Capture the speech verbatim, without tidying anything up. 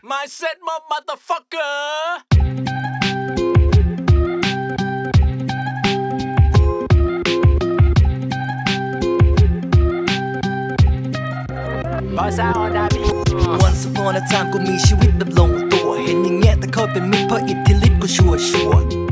Mindset มา motherfucker Boss out on that beat Once upon a time กูมีชีวิตแบบลงตัวเห็นอย่างเงี้ยแต่เขาเป็นมิตรเพราะอิทธิฤทธิ์กูชัวร์ชัวร์